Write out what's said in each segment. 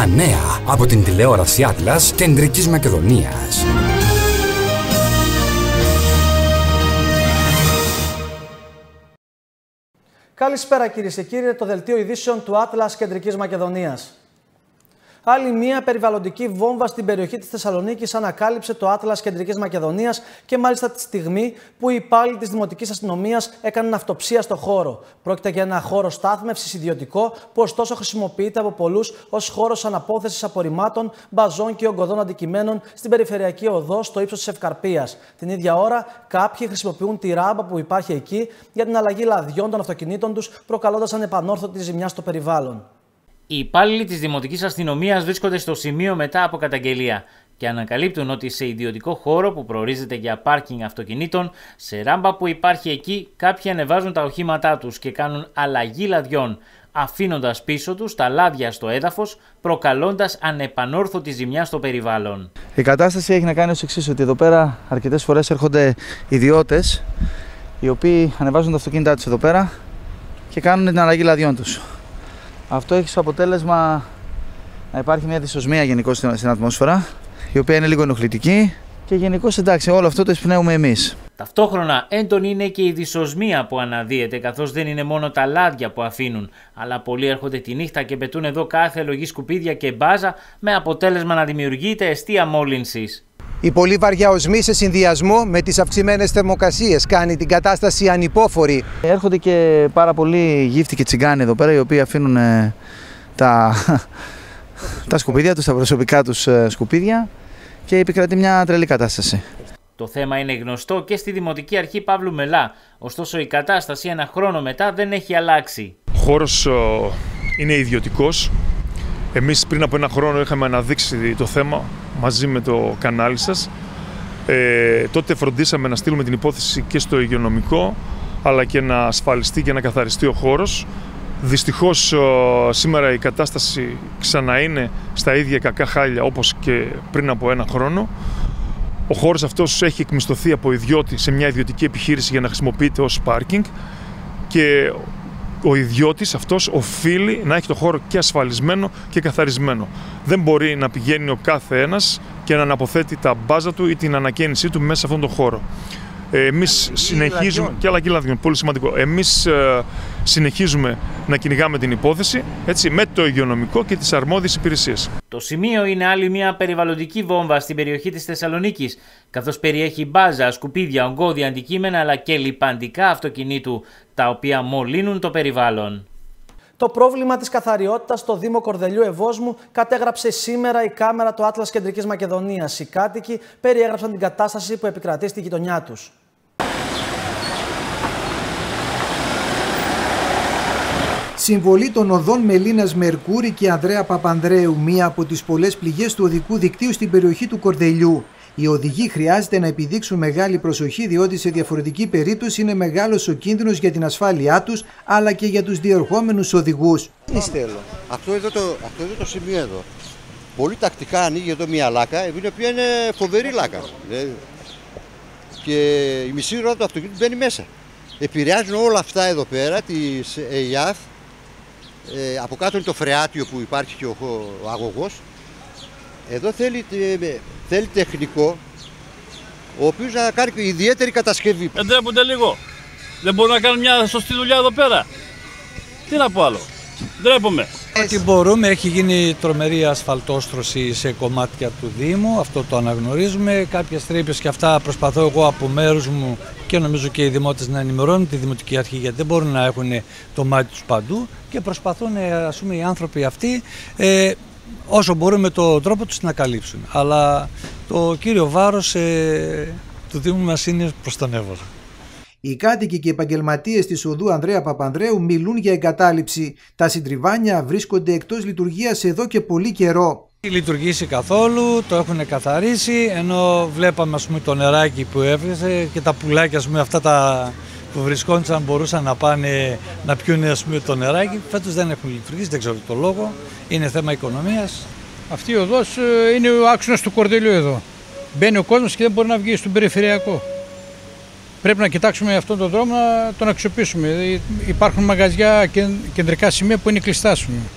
Τα νέα από την τηλεόραση Άτλας Κεντρικής Μακεδονίας. Καλησπέρα κυρίες και κύριοι, το δελτίο ειδήσεων του Άτλας Κεντρικής Μακεδονίας. Άλλη μία περιβαλλοντική βόμβα στην περιοχή της Θεσσαλονίκης ανακάλυψε το Άτλας Κεντρικής Μακεδονίας και μάλιστα τη στιγμή που οι υπάλληλοι της Δημοτικής Αστυνομίας έκαναν αυτοψία στο χώρο. Πρόκειται για ένα χώρο στάθμευσης ιδιωτικό που ωστόσο χρησιμοποιείται από πολλούς ως χώρος αναπόθεσης απορριμμάτων, μπαζών και ογκωδών αντικειμένων στην περιφερειακή οδό στο ύψος της Ευκαρπίας. Την ίδια ώρα, κάποιοι χρησιμοποιούν τη ράμπα που υπάρχει εκεί για την αλλαγή λαδιών των αυτοκινήτων τους, προκαλώντας ανεπανόρθωτη ζημιά στο περιβάλλον. Οι υπάλληλοι της Δημοτικής Αστυνομίας βρίσκονται στο σημείο μετά από καταγγελία και ανακαλύπτουν ότι σε ιδιωτικό χώρο που προορίζεται για πάρκινγκ αυτοκινήτων, σε ράμπα που υπάρχει εκεί, κάποιοι ανεβάζουν τα οχήματά τους και κάνουν αλλαγή λαδιών, αφήνοντας πίσω τους τα λάδια στο έδαφος, προκαλώντας ανεπανόρθωτη ζημιά στο περιβάλλον. Η κατάσταση έχει να κάνει ως εξής, ότι εδώ πέρα αρκετές φορές έρχονται ιδιώτες οι οποίοι ανεβάζουν τα αυτοκίνητά τους εδώ πέρα και κάνουν την αλλαγή λαδιών τους. Αυτό έχει ως αποτέλεσμα να υπάρχει μια δυσοσμία γενικώς στην ατμόσφαιρα, η οποία είναι λίγο ενοχλητική και γενικώς εντάξει, όλο αυτό το εισπνέουμε εμείς. Ταυτόχρονα έντονη είναι και η δυσοσμία που αναδύεται, καθώς δεν είναι μόνο τα λάδια που αφήνουν, αλλά πολλοί έρχονται τη νύχτα και πετούν εδώ κάθε λογή σκουπίδια και μπάζα, με αποτέλεσμα να δημιουργείται εστία μόλυνσης. Η πολύ βαριά οσμή σε συνδυασμό με τις αυξημένες θερμοκρασίες κάνει την κατάσταση ανυπόφορη. Έρχονται και πάρα πολλοί γύφτοι και τσιγκάνοι εδώ πέρα, οι οποίοι αφήνουν τα σκουπίδια τους, τα προσωπικά τους σκουπίδια, και επικρατεί μια τρελή κατάσταση. Το θέμα είναι γνωστό και στη Δημοτική Αρχή Παύλου Μελά, ωστόσο η κατάσταση ένα χρόνο μετά δεν έχει αλλάξει. Ο χώρος είναι ιδιωτικός. Εμείς πριν από ένα χρόνο είχαμε αναδείξει το θέμα μαζί με το κανάλι σας. Τότε φροντίσαμε να στείλουμε την υπόθεση και στο υγειονομικό, αλλά και να ασφαλιστεί και να καθαριστεί ο χώρος. Δυστυχώς σήμερα η κατάσταση ξανά είναι στα ίδια κακά χάλια όπως και πριν από ένα χρόνο. Ο χώρος αυτός έχει εκμισθωθεί από ιδιώτη σε μια ιδιωτική επιχείρηση για να χρησιμοποιείται ως πάρκινγκ και ο ιδιώτης αυτός οφείλει να έχει το χώρο και ασφαλισμένο και καθαρισμένο. Δεν μπορεί να πηγαίνει ο κάθε ένας και να αναποθέτει τα μπάζα του ή την ανακαίνισή του μέσα σε αυτόν τον χώρο. Εμείς συνεχίζουμε, και αλλαγή λαδιών, πολύ σημαντικό. Εμείς συνεχίζουμε να κυνηγάμε την υπόθεση, έτσι, με το υγειονομικό και τις αρμόδιες υπηρεσίες. Το σημείο είναι άλλη μια περιβαλλοντική βόμβα στην περιοχή της Θεσσαλονίκης, καθώς περιέχει μπάζα, σκουπίδια, ογκώδια αντικείμενα αλλά και λιπαντικά αυτοκινήτου, τα οποία μολύνουν το περιβάλλον. Το πρόβλημα της καθαριότητας στο Δήμο Κορδελιού Ευόσμου κατέγραψε σήμερα η κάμερα του Άτλας Κεντρικής Μακεδονίας. Οι κάτοικοι περιέγραψαν την κατάσταση που επικρατεί στη γειτονιά τους. Συμβολή των οδών Μελίνας Μερκούρη και Ανδρέα Παπανδρέου, μία από τις πολλές πληγές του οδικού δικτύου στην περιοχή του Κορδελιού. Οι οδηγοί χρειάζεται να επιδείξουν μεγάλη προσοχή, διότι σε διαφορετική περίπτωση είναι μεγάλος ο κίνδυνος για την ασφάλειά τους, αλλά και για τους διερχόμενους οδηγούς. Αυτό εδώ το σημείο εδώ. Πολύ τακτικά ανοίγει εδώ μια λάκα, η οποία είναι φοβερή λάκα. Και η μισή ώρα του αυτοκίνητου μπαίνει μέσα. Επηρεάζουν όλα αυτά εδώ πέρα, της ΕΙΑΘ. Από κάτω είναι το φρεάτιο που υπάρχει και ο αγωγός. Εδώ θέλει τεχνικό, ο οποίος να κάνει ιδιαίτερη κατασκευή. Εντρέπονται λίγο. Δεν μπορούν να κάνουν μια σωστή δουλειά εδώ πέρα. Τι να πω άλλο. Ντρέπομαι. Ό,τι μπορούμε, έχει γίνει τρομερή ασφαλτόστρωση σε κομμάτια του Δήμου, αυτό το αναγνωρίζουμε. Κάποιες τρύπες και αυτά προσπαθώ εγώ από μέρους μου και νομίζω και οι δημότες να ενημερώνουν τη Δημοτική Αρχή, γιατί δεν μπορούν να έχουν το μάτι τους παντού και προσπαθούν, ας πούμε, οι άνθρωποι αυτοί όσο μπορούν με τον τρόπο τους να καλύψουν. Αλλά το κύριο βάρος του Δήμου μας είναι προς τον Εύωρα. Οι κάτοικοι και οι επαγγελματίες της οδού Ανδρέα Παπανδρέου μιλούν για εγκατάλειψη. Τα συντριβάνια βρίσκονται εκτός λειτουργίας εδώ και πολύ καιρό. Δεν λειτουργήσει καθόλου, το έχουν καθαρίσει, ενώ βλέπαμε, ας πούμε, το νεράκι που έφυγε και τα πουλάκια, ας πούμε, αυτά που βρισκόντουσαν μπορούσαν να πάνε να πιούν, ας πούμε, το νεράκι. Φέτος δεν έχουν λειτουργήσει, δεν ξέρω το λόγο, είναι θέμα οικονομίας. Αυτή η οδός είναι ο άξονας του Κορδελιού εδώ. Μπαίνει ο κόσμος και δεν μπορεί να βγει στον περιφερειακό. Πρέπει να κοιτάξουμε αυτόν τον δρόμο να τον αξιοποιήσουμε. Υπάρχουν μαγαζιά, κεντρικά σημεία που είναι κλειστά.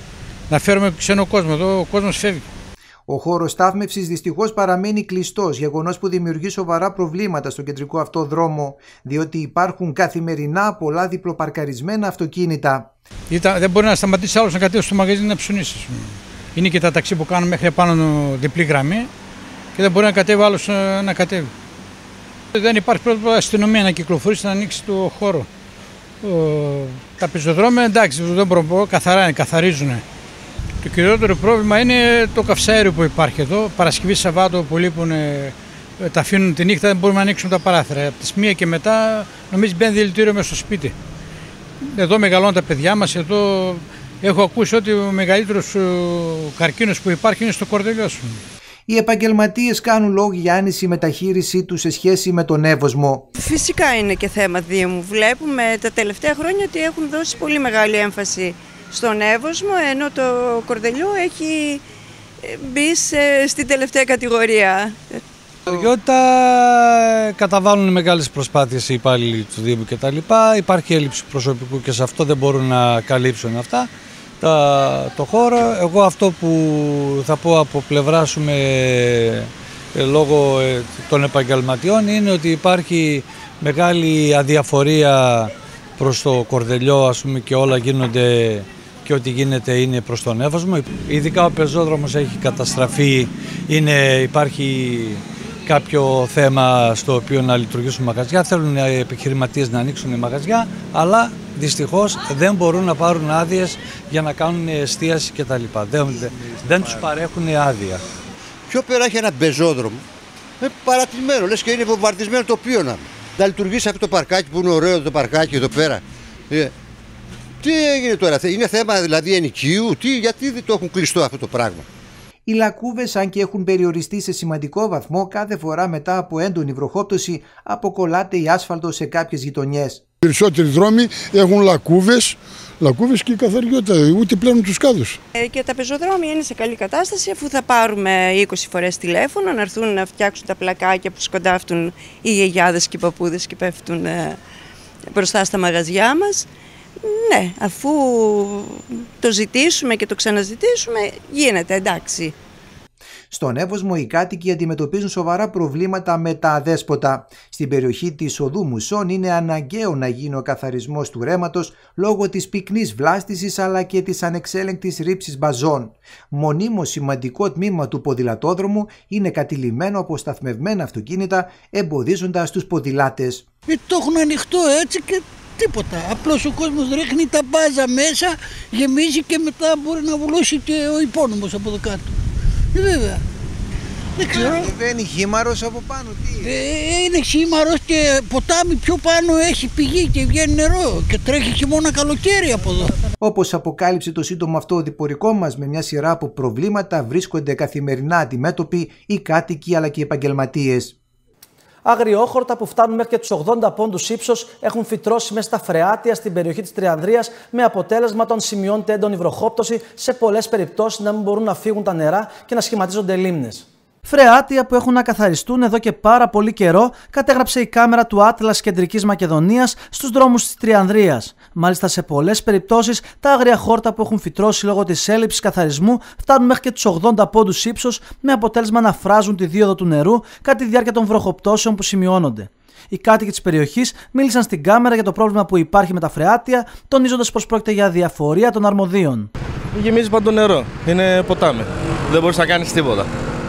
να φέρουμε ξένο κόσμο. Εδώ ο κόσμος φεύγει. Ο χώρος στάθμευσης δυστυχώς παραμένει κλειστός, γεγονός που δημιουργεί σοβαρά προβλήματα στο κεντρικό αυτό δρόμο, διότι υπάρχουν καθημερινά πολλά διπλοπαρκαρισμένα αυτοκίνητα. Δεν μπορεί να σταματήσει άλλος να κατέβει στο μαγαζί να ψωνίσει. Είναι και τα ταξί που κάνουν μέχρι πάνω διπλή γραμμή και δεν μπορεί να κατέβει άλλος να κατέβει. Δεν υπάρχει πρώτα αστυνομία να κυκλοφορήσει, να ανοίξει το χώρο. Τα πεζοδρόμια εντάξει, δεν μπορώ να πω, καθαρά είναι, καθαρίζουν. Το κυριότερο πρόβλημα είναι το καυσαέριο που υπάρχει εδώ. Παρασκευή, Σαββάτο που λείπουν, τα αφήνουν τη νύχτα, δεν μπορούμε να ανοίξουμε τα παράθυρα. Από τις 1 και μετά νομίζει μπαίνει δηλητήριο μέσα στο σπίτι. Εδώ μεγαλώνουν τα παιδιά μας, εδώ έχω ακούσει ότι ο μεγαλύτερος καρκίνος που υπάρχει είναι στο κορδελιό σου. Οι επαγγελματίες κάνουν λόγο για άνηση μεταχείρισή τους σε σχέση με τον Εύωσμο. Φυσικά είναι και θέμα Δήμου. Βλέπουμε τα τελευταία χρόνια ότι έχουν δώσει πολύ μεγάλη έμφαση στον Εύωσμο, ενώ το Κορδελιό έχει μπει στην τελευταία κατηγορία. Ιδιότητα καταβάλουν μεγάλες προσπάθειες οι υπάλληλοι του Δήμου κτλ. Υπάρχει έλλειψη προσωπικού και σε αυτό δεν μπορούν να καλύψουν αυτά το χώρο. Εγώ αυτό που θα πω από πλευρά σου λόγω των επαγγελματιών είναι ότι υπάρχει μεγάλη αδιαφορία προς το Κορδελιό, ας πούμε, και όλα γίνονται και ό,τι γίνεται είναι προς τον Εύωσμο. Ειδικά ο πεζόδρομος έχει καταστραφεί, υπάρχει κάποιο θέμα στο οποίο να λειτουργήσουν μαγαζιά, θέλουν οι επιχειρηματίες να ανοίξουν μαγαζιά, αλλά δυστυχώς δεν μπορούν να πάρουν άδειες για να κάνουν εστίαση κτλ. Δεν τους παρέχουν άδεια. Πιο πέρα έχει ένα πεζόδρομο, παρατημένο, λες και είναι βομβαρδισμένο τοπίο να λειτουργήσει αυτό το παρκάκι που είναι ωραίο το παρκάκι εδώ πέρα. Τι έγινε τώρα, είναι θέμα δηλαδή ενοικίου, γιατί δεν το έχουν κλειστό αυτό το πράγμα. Οι λακκούβες, αν και έχουν περιοριστεί σε σημαντικό βαθμό, κάθε φορά μετά από έντονη βροχόπτωση αποκολλάται η άσφαλτο σε κάποιες γειτονιές. Περισσότεροι δρόμοι έχουν λακκούβες και η καθαριότητα, ούτε πλένουν τους κάδους. Και τα πεζοδρόμια είναι σε καλή κατάσταση, αφού θα πάρουμε 20 φορές τηλέφωνο να έρθουν να φτιάξουν τα πλακάκια που σκοντάφτουν οι γιαγιάδες και οι παππούδες και πέφτουν μπροστά στα μαγαζιά μας. Ναι, αφού το ζητήσουμε και το ξαναζητήσουμε, γίνεται, εντάξει. Στον Εύωσμο οι κάτοικοι αντιμετωπίζουν σοβαρά προβλήματα με τα αδέσποτα. Στην περιοχή της οδού Μουσών είναι αναγκαίο να γίνει ο καθαρισμός του ρέματος λόγω της πυκνής βλάστησης αλλά και της ανεξέλεγκτης ρήψης μπαζών. Μονίμως σημαντικό τμήμα του ποδηλατόδρομου είναι κατηλημμένο από σταθμευμένα αυτοκίνητα, εμποδίζοντας τους ποδηλάτες. Το έχουν ανοιχτό έτσι και τίποτα. Απλώς ο κόσμος ρίχνει τα μπάζα μέσα, γεμίζει και μετά μπορεί να βουλώσει και ο υπόνομος από εδώ κάτω. Βέβαια. Δεν ξέρω. Ανεβαίνει χήμαρος από πάνω, τι είναι χήμαρος και ποτάμι πιο πάνω έχει πηγή και βγαίνει νερό και τρέχει χειμώνα καλοκαίρι από εδώ. Όπως αποκάλυψε το σύντομο αυτό οδηπορικό μας, με μια σειρά από προβλήματα βρίσκονται καθημερινά αντιμέτωποι οι κάτοικοι αλλά και οι επαγγελματίες. Αγριόχορτα που φτάνουν μέχρι και τους 80 πόντους ύψος έχουν φυτρώσει μέσα στα φρεάτια στην περιοχή της Τριανδρίας, με αποτέλεσμα όταν σημειώνεται έντονη βροχόπτωση, σε πολλές περιπτώσεις να μην μπορούν να φύγουν τα νερά και να σχηματίζονται λίμνες. Φρεάτια που έχουν να καθαριστούν εδώ και πάρα πολύ καιρό, κατέγραψε η κάμερα του Άτλας Κεντρικής Μακεδονίας στους δρόμους της Τριανδρίας. Μάλιστα, σε πολλές περιπτώσεις, τα άγρια χόρτα που έχουν φυτρώσει λόγω της έλλειψης καθαρισμού φτάνουν μέχρι και τους 80 πόντους ύψος, με αποτέλεσμα να φράζουν τη δίωδο του νερού κατά τη διάρκεια των βροχοπτώσεων που σημειώνονται. Οι κάτοικοι της περιοχής μίλησαν στην κάμερα για το πρόβλημα που υπάρχει με τα φρεάτια, τονίζοντας πως πρόκειται για αδιαφορία των αρμοδίων. Γεμίζει παντού νερό. Είναι ποτάμι. Δεν μπορείς να κάνεις τίποτα.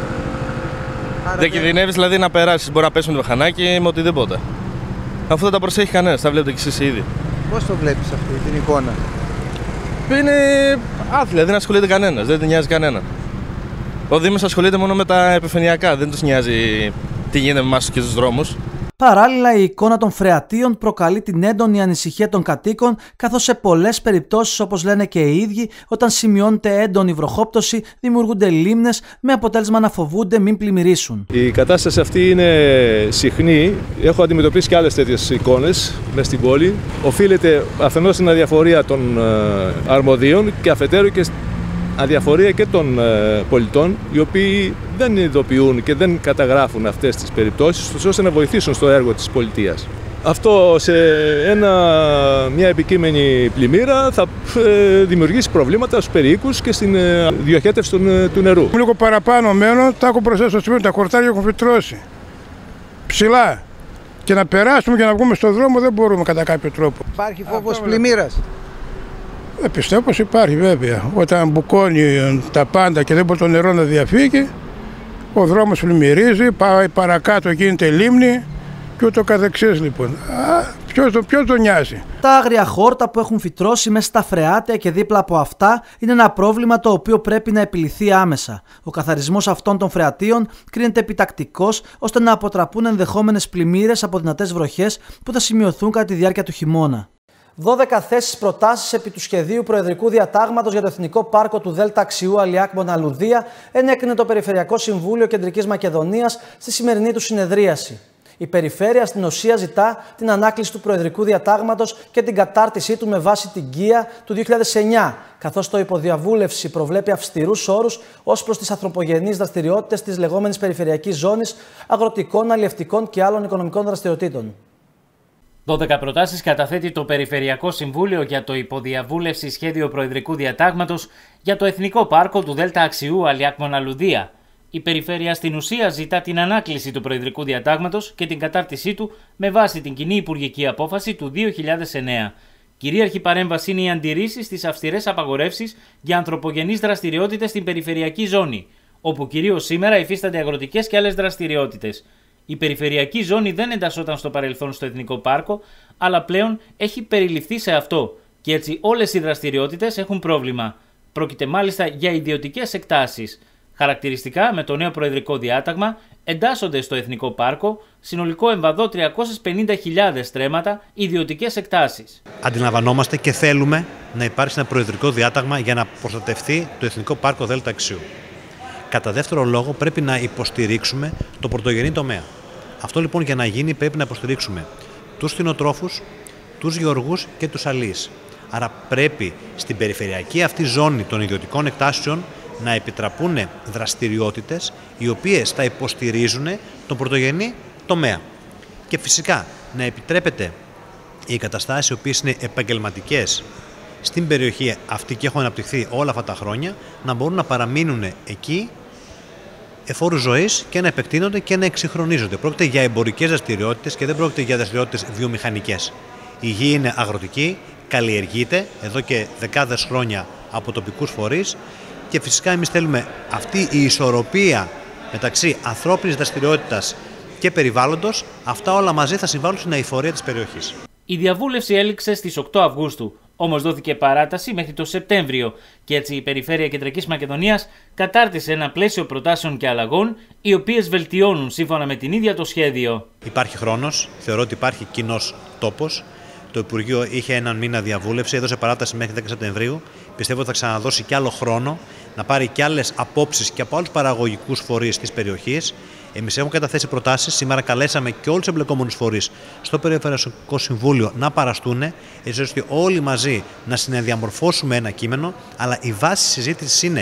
Δεν κινδυνεύεις δηλαδή να περάσεις. Μπορεί να πέσουν το μηχανάκι με οτιδήποτε. Αφού δεν τα προσέχει κανένας, τα βλέπετε κι εσείς ήδη. Πώς το βλέπεις αυτή την εικόνα? Είναι άθλια, δεν ασχολείται κανένας, δεν την νοιάζει κανένα. Ο Δήμος ασχολείται μόνο με τα επιφανειακά, δεν τους νοιάζει τι γίνεται με εμάς και στους δρόμους. Παράλληλα, η εικόνα των φρεατίων προκαλεί την έντονη ανησυχία των κατοίκων, καθώς σε πολλές περιπτώσεις, όπως λένε και οι ίδιοι, όταν σημειώνεται έντονη βροχόπτωση, δημιουργούνται λίμνες, με αποτέλεσμα να φοβούνται μην πλημμυρίσουν. Η κατάσταση αυτή είναι συχνή. Έχω αντιμετωπίσει και άλλες τέτοιες εικόνες μες στην πόλη. Οφείλεται αφενός στην αδιαφορία των αρμοδίων και αφετέρου και αδιαφορία και των πολιτών, οι οποίοι δεν ειδοποιούν και δεν καταγράφουν αυτές τις περιπτώσεις, ώστε να βοηθήσουν στο έργο της πολιτείας. Αυτό σε μια επικείμενη πλημμύρα θα δημιουργήσει προβλήματα στους περιοίκους και στην διοχέτευση του νερού. Λίγο παραπάνω μένω, τα έχω μπροστά στο σπίτι, τα κορτάρια έχουν φυτρώσει ψηλά. Και να περάσουμε και να βγούμε στον δρόμο δεν μπορούμε κατά κάποιο τρόπο. Υπάρχει φόβος πλημμύρας? Πιστεύω πως υπάρχει βέβαια. Όταν μπουκώνει τα πάντα και δεν μπορεί το νερό να διαφύγει, ο δρόμος πλημμυρίζει, πάει παρακάτω, γίνεται λίμνη και ούτω καθεξής λοιπόν. Ποιος τον νοιάζει? Τα άγρια χόρτα που έχουν φυτρώσει μέσα στα φρεάτια και δίπλα από αυτά είναι ένα πρόβλημα το οποίο πρέπει να επιληθεί άμεσα. Ο καθαρισμός αυτών των φρεατίων κρίνεται επιτακτικός ώστε να αποτραπούν ενδεχόμενες πλημμύρες από δυνατές βροχές που θα σημειωθούν κατά τη διάρκεια του χειμώνα. 12 θέσεις προτάσεις επί του σχεδίου Προεδρικού Διατάγματος για το Εθνικό Πάρκο του Δέλτα Αξιού Αλιάκ Μοναλουδία ενέκρινε το Περιφερειακό Συμβούλιο Κεντρικής Μακεδονίας στη σημερινή του συνεδρίαση. Η Περιφέρεια στην ουσία ζητά την ανάκληση του Προεδρικού Διατάγματος και την κατάρτισή του με βάση την ΚΙΑ του 2009, καθώς το υποδιαβούλευση προβλέπει αυστηρούς όρους ως προς τις ανθρωπογενείς δραστηριότητες της λεγόμενης περιφερειακής ζώνης αγροτικών, αλλιευτικών και άλλων οικονομικών δραστηριοτήτων. 12 προτάσεις καταθέτει το Περιφερειακό Συμβούλιο για το υποδιαβούλευση σχέδιο Προεδρικού Διατάγματος για το Εθνικό Πάρκο του Δέλτα Αξιού Αλιάκ Μοναλουδία. Η Περιφέρεια στην ουσία ζητά την ανάκληση του Προεδρικού Διατάγματος και την κατάρτισή του με βάση την κοινή υπουργική απόφαση του 2009. Κυρίαρχη παρέμβαση είναι οι αντιρρήσεις στις αυστηρές απαγορεύσεις για ανθρωπογενείς δραστηριότητες στην περιφερειακή ζώνη, όπου κυρίως σήμερα υφίστανται αγροτικές και άλλες δραστηριότητες. Η περιφερειακή ζώνη δεν εντασσόταν στο παρελθόν στο Εθνικό Πάρκο, αλλά πλέον έχει περιληφθεί σε αυτό και έτσι όλες οι δραστηριότητες έχουν πρόβλημα. Πρόκειται μάλιστα για ιδιωτικές εκτάσεις. Χαρακτηριστικά, με το νέο Προεδρικό Διάταγμα εντάσσονται στο Εθνικό Πάρκο συνολικό εμβαδό 350.000 στρέμματα ιδιωτικές εκτάσεις. Αντιλαμβανόμαστε και θέλουμε να υπάρξει ένα Προεδρικό Διάταγμα για να προστατευτεί το Εθνικό Πάρκο Δέλτα Αξιού. Κατά δεύτερο λόγο, πρέπει να υποστηρίξουμε το πρωτογενή τομέα. Αυτό λοιπόν για να γίνει πρέπει να υποστηρίξουμε τους κτηνοτρόφους, τους γεωργούς και τους αλείς. Άρα πρέπει στην περιφερειακή αυτή ζώνη των ιδιωτικών εκτάσεων να επιτραπούν δραστηριότητες οι οποίες θα υποστηρίζουν τον πρωτογενή τομέα. Και φυσικά να επιτρέπεται οι εγκαταστάσεις οι οποίες είναι επαγγελματικές στην περιοχή αυτή και έχουν αναπτυχθεί όλα αυτά τα χρόνια να μπορούν να παραμείνουν εκεί εφόρου ζωής και να επεκτείνονται και να εξυγχρονίζονται. Πρόκειται για εμπορικές δραστηριότητες και δεν πρόκειται για δραστηριότητες βιομηχανικές. Η γη είναι αγροτική, καλλιεργείται εδώ και δεκάδες χρόνια από τοπικούς φορείς και φυσικά εμείς θέλουμε αυτή η ισορροπία μεταξύ ανθρώπινης δραστηριότητας και περιβάλλοντος, αυτά όλα μαζί θα συμβάλλουν στην αειφορία της περιοχής. Η διαβούλευση έληξε στις 8 Αυγούστου, όμως δόθηκε παράταση μέχρι το Σεπτέμβριο και έτσι η Περιφέρεια Κεντρικής Μακεδονίας κατάρτισε ένα πλαίσιο προτάσεων και αλλαγών, οι οποίες βελτιώνουν σύμφωνα με την ίδια το σχέδιο. Υπάρχει χρόνος, θεωρώ ότι υπάρχει κοινός τόπος. Το Υπουργείο είχε έναν μήνα διαβούλευση, έδωσε παράταση μέχρι 10 Σεπτεμβρίου. Πιστεύω ότι θα ξαναδώσει και άλλο χρόνο να πάρει και άλλες απόψεις και από άλλους παραγωγικούς φορείς της περιοχής. Εμείς έχουμε καταθέσει προτάσεις. Σήμερα καλέσαμε και όλους τους εμπλεκόμενους φορείς στο Περιφερειακό Συμβούλιο να παραστούν, έτσι ώστε όλοι μαζί να συνδιαμορφώσουμε ένα κείμενο. Αλλά η βάση συζήτησης είναι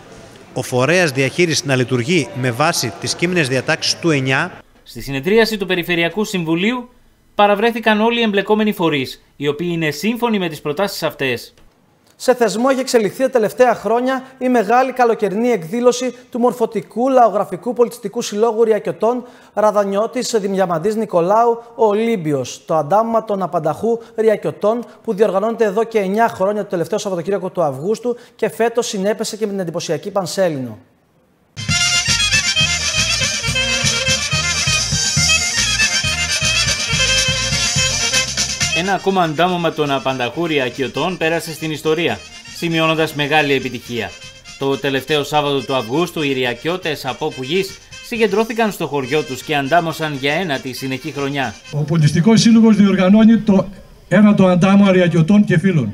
ο φορέας διαχείρισης να λειτουργεί με βάση τις κείμενες διατάξεις του 9. Στη συνεδρίαση του Περιφερειακού Συμβουλίου παραβρέθηκαν όλοι οι εμπλεκόμενοι φορείς, οι οποίοι είναι σύμφωνοι με τις προτάσεις αυτές. Σε θεσμό έχει εξελιχθεί τα τελευταία χρόνια η μεγάλη καλοκαιρινή εκδήλωση του Μορφωτικού Λαογραφικού Πολιτιστικού Συλλόγου Ριακιωτών Ραδανιώτης Δημιαμαντής Νικολάου, ο Ολύμπιος, το αντάμμα των απανταχού Ριακιωτών που διοργανώνεται εδώ και 9 χρόνια το τελευταίο Σαββατοκύριακο του Αυγούστου και φέτος συνέπεσε και με την εντυπωσιακή Πανσέλινο. Ένα ακόμα αντάμωμα των απανταχού Ριακιωτών πέρασε στην ιστορία, σημειώνοντας μεγάλη επιτυχία. Το τελευταίο Σάββατο του Αυγούστου οι Ριακιώτες από όπου γης συγκεντρώθηκαν στο χωριό τους και αντάμωσαν για ένατη συνεχή χρονιά. Ο Πολιτιστικός Σύλλογος διοργανώνει το ένατο αντάμμα Ριακιωτών και φίλων.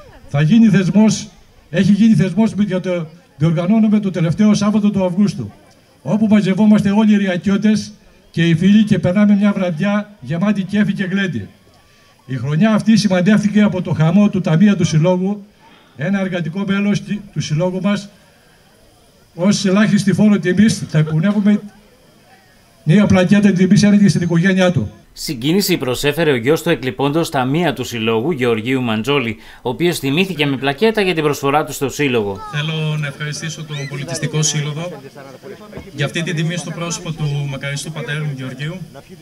Έχει γίνει θεσμός για το διοργανώνουμε το τελευταίο Σάββατο του Αυγούστου, όπου μαζευόμαστε όλοι οι Ριακιώτες και οι φίλοι και περνάμε μια βραδιά γεμάτη κέφι και γλέντι. Η χρονιά αυτή σημαντεύτηκε από το χαμό του Ταμεία του Συλλόγου, ένα εργατικό μέλος του Συλλόγου μας, ως ελάχιστη φόρο τιμής θα εκπονεύουμε μια πλακέτα τιμής έναντι στην οικογένειά του. Συγκίνηση προσέφερε ο γιος του εκλειπώντος ταμεία του Συλλόγου, Γεωργίου Μαντζόλη, ο οποίος τιμήθηκε με πλακέτα για την προσφορά του στο Σύλλογο. Θέλω να ευχαριστήσω τον Πολιτιστικό Σύλλογο για αυτή την τιμή στο πρόσωπο του μακαριστού πατέρα μου Γεωργίου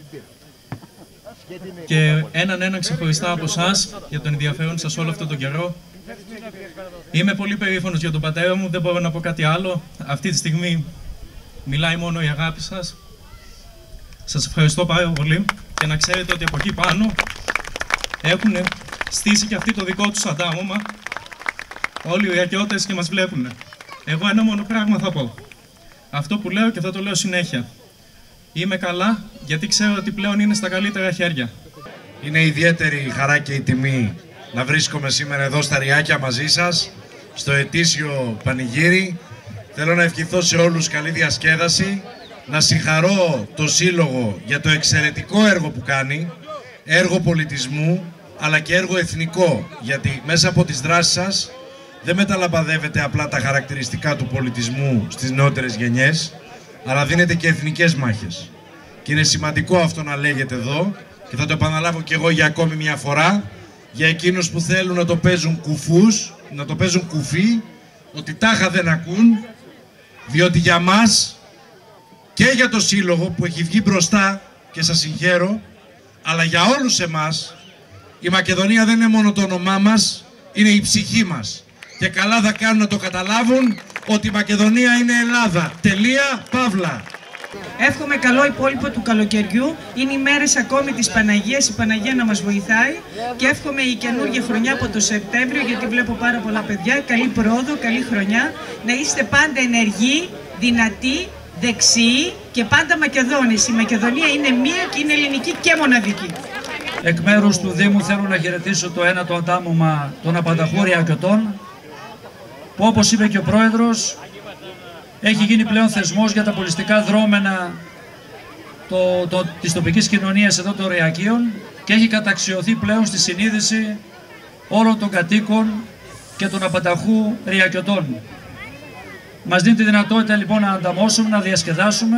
και έναν ξεχωριστά από εσάς για τον ενδιαφέρον σας όλο αυτόν τον καιρό. Είμαι πολύ περήφανος για τον πατέρα μου, δεν μπορώ να πω κάτι άλλο. Αυτή τη στιγμή μιλάει μόνο η αγάπη σας. Σας ευχαριστώ πάρα πολύ και να ξέρετε ότι από εκεί πάνω έχουν στήσει και αυτοί το δικό τους αντάμωμα όλοι οι Ιακιώτες και μας βλέπουν. Εγώ ένα μόνο πράγμα θα πω. Αυτό που λέω και θα το λέω συνέχεια. Είμαι καλά γιατί ξέρω ότι πλέον είναι στα καλύτερα χέρια. Είναι ιδιαίτερη η χαρά και η τιμή να βρίσκομαι σήμερα εδώ στα Ριάκια μαζί σας, στο ετήσιο πανηγύρι. Θέλω να ευχηθώ σε όλους καλή διασκέδαση, να συγχαρώ το Σύλλογο για το εξαιρετικό έργο που κάνει, έργο πολιτισμού, αλλά και έργο εθνικό, γιατί μέσα από τις δράσεις σας δεν μεταλαμπαδεύετε απλά τα χαρακτηριστικά του πολιτισμού στις νεότερες γενιές, αλλά δίνετε και εθνικές μάχες. Και είναι σημαντικό αυτό να λέγεται εδώ και θα το επαναλάβω και εγώ για ακόμη μια φορά, για εκείνους που θέλουν να το παίζουν κουφούς, να το παίζουν κουφί, ότι τάχα δεν ακούν, διότι για μας και για το Σύλλογο που έχει βγει μπροστά και σας συγχαίρω, αλλά για όλους εμάς η Μακεδονία δεν είναι μόνο το όνομά μας, είναι η ψυχή μας. Και καλά θα κάνουν να το καταλάβουν ότι η Μακεδονία είναι Ελλάδα. Τελεία, παύλα. Εύχομαι καλό υπόλοιπο του καλοκαιριού. Είναι οι μέρες ακόμη της Παναγίας, η Παναγία να μας βοηθάει. Και εύχομαι η καινούργια χρονιά από το Σεπτέμβριο, γιατί βλέπω πάρα πολλά παιδιά. Καλή πρόοδο, καλή χρονιά. Να είστε πάντα ενεργοί, δυνατοί, δεξιοί και πάντα Μακεδόνες. Η Μακεδονία είναι μία και είναι ελληνική και μοναδική. Εκ μέρους του Δήμου θέλω να χαιρετήσω το ένατο αντάμωμα των Απανταχού Ριακιωτών, που όπως είπε και ο Πρόεδρος, έχει γίνει πλέον θεσμός για τα πολιτιστικά δρόμενα της τοπικής κοινωνίας εδώ των Ριακίων και έχει καταξιωθεί πλέον στη συνείδηση όλων των κατοίκων και των Απανταχού Ριακιωτών. Μας δίνει τη δυνατότητα λοιπόν να ανταμώσουμε, να διασκεδάσουμε,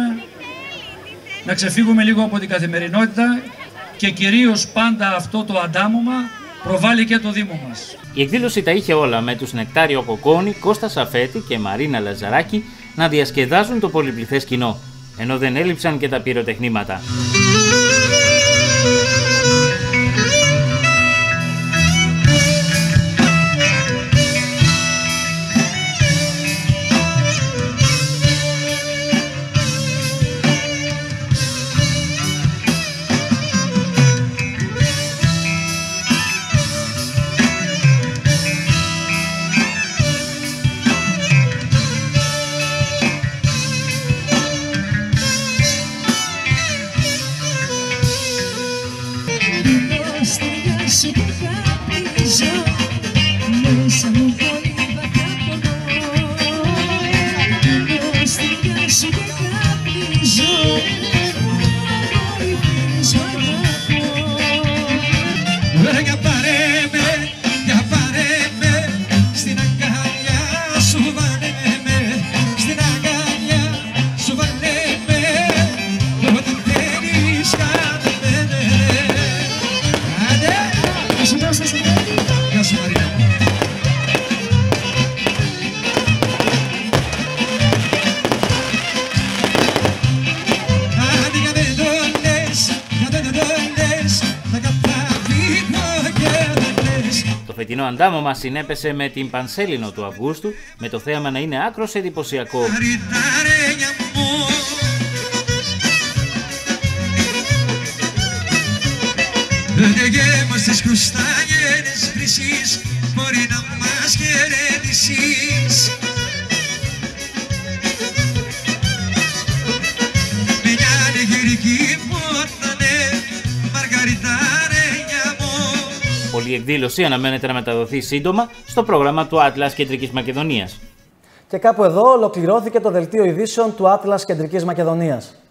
να ξεφύγουμε λίγο από την καθημερινότητα και κυρίως πάντα αυτό το αντάμωμα προβάλλει και το Δήμο μας. Η εκδήλωση τα είχε όλα, με τους Νεκτάριο Κοκόνη, Κώστα Σαφέτη και Μαρίνα Λαζαράκη να διασκεδάζουν το πολυπληθές κοινό, ενώ δεν έλειψαν και τα πυροτεχνήματα. Το φετινό αντάμωμα συνέπεσε με την Πανσέλινο του Αυγούστου, με το θέαμα να είναι άκρως εντυπωσιακό. Όλη η εκδήλωση αναμένεται να μεταδοθεί σύντομα στο πρόγραμμα του Άτλας Κεντρικής Μακεδονίας. Και κάπου εδώ ολοκληρώθηκε το δελτίο ειδήσεων του Άτλας Κεντρικής Μακεδονίας.